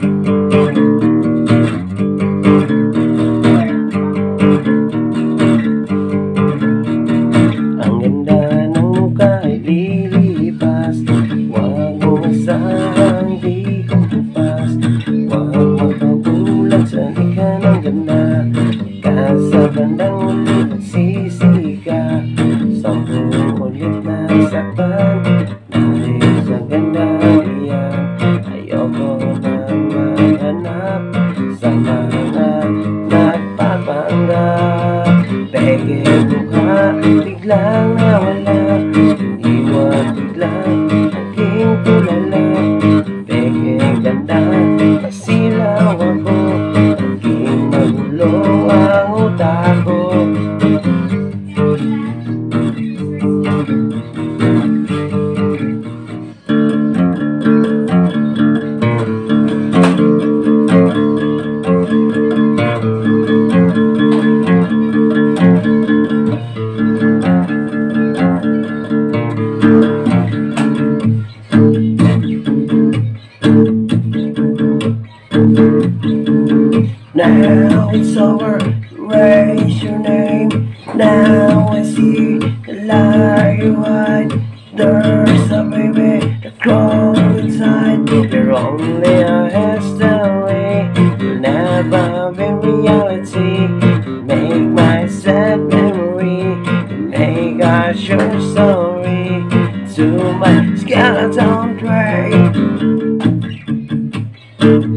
Ang ganda ng mukha ay lilipas, huwag mo asahang di kumpas. Huwag magpabulag sa lika ng ganda, kasa bandang uli magsisili ka. 10 ulit na saktan dahil sa ganda iyan. Ayoko na maghanap sa mga nagpapanggap. Peke mukha biglang nawala, iniwan biglang aking tulala. Peke ganda, pasilaw ako, naging magulo ang utak ko. Now it's over, raise your name. Now I see the light you hide. There's a baby that grows inside. You're only a history, you'll never be reality. Make my sad memory, make a short story to my skeleton tray.